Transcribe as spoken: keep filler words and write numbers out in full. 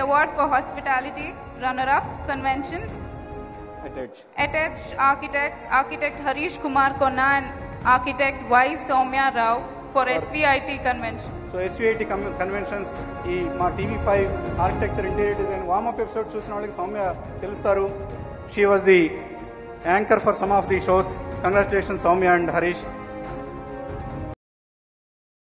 Award for Hospitality, runner-up, Conventions. At Edge. At Edge Architects, Architect Harish Kumar Konna and Architect Y. Soumya Rao for S V I T Convention. So S V I T conventions ఈ మా TV five architecture interior design warmup episode చూసిన వాళ్ళకి సౌమ్య తెలుస్తారు. She was the anchor for some of the shows. Congratulations Soumya and Harish.